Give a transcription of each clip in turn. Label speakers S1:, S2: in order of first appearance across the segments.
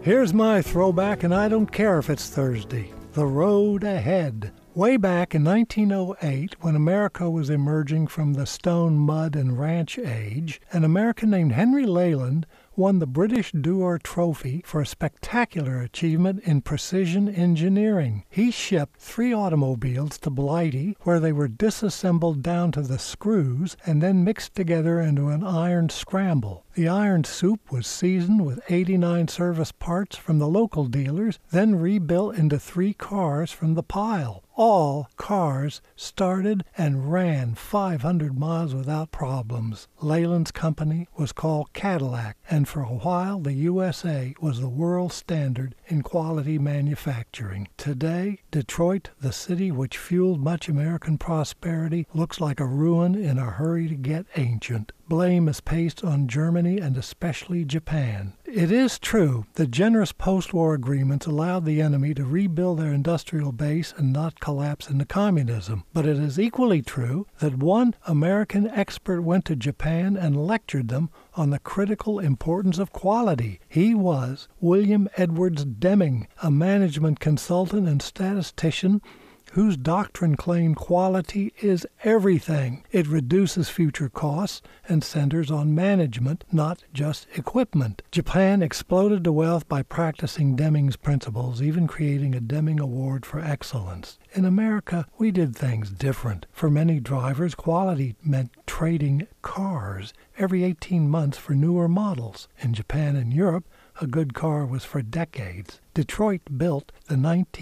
S1: Here's my throwback, and I don't care if it's Thursday. The road ahead. Way back in 1908, when America was emerging from the stone, mud, and ranch age, an American named Henry Leyland won the British Duer Trophy for a spectacular achievement in precision engineering. He shipped 3 automobiles to Blighty, where they were disassembled down to the screws and then mixed together into an iron scramble. The iron soup was seasoned with 89 service parts from the local dealers, then rebuilt into 3 cars from the pile. All cars started and ran 500 miles without problems. Leyland's company was called Cadillac, and for a while the USA was the world standard in quality manufacturing. Today, Detroit, the city which fueled much American prosperity, looks like a ruin in a hurry to get ancient. Blame is placed on Germany and especially Japan. It is true that generous post-war agreements allowed the enemy to rebuild their industrial base and not collapse into communism. But it is equally true that one American expert went to Japan and lectured them on the critical importance of quality. He was William Edwards Deming, a management consultant and statistician whose doctrine claimed quality is everything. It reduces future costs and centers on management, not just equipment. Japan exploded to wealth by practicing Deming's principles, even creating a Deming Award for excellence. In America, we did things different. For many drivers, quality meant trading cars every 18 months for newer models. In Japan and Europe, a good car was for decades. Detroit built the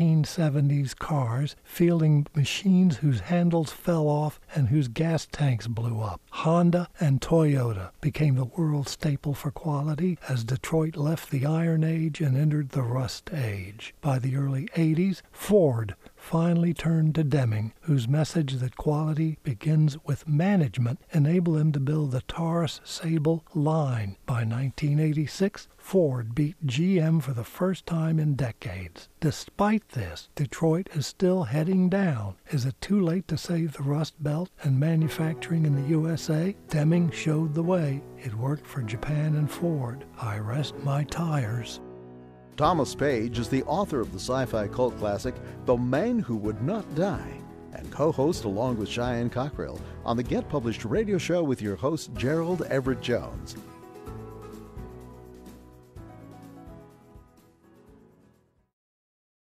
S1: 1970s cars, fielding machines whose handles fell off and whose gas tanks blew up. Honda and Toyota became the world staple for quality as Detroit left the Iron Age and entered the Rust Age. By the early 80s, Ford finally turned to Deming, whose message that quality begins with management enabled him to build the Taurus Sable line. By 1986, Ford beat GM for the first time in decades. Despite this, Detroit is still heading down. Is it too late to save the Rust Belt and manufacturing in the USA? Deming showed the way. It worked for Japan and Ford. I rest my tires.
S2: Thomas Page is the author of the sci-fi cult classic The Man Who Would Not Die, and co-host along with Cheyenne Cockrell on the Get Published radio show with your host Gerald Everett Jones.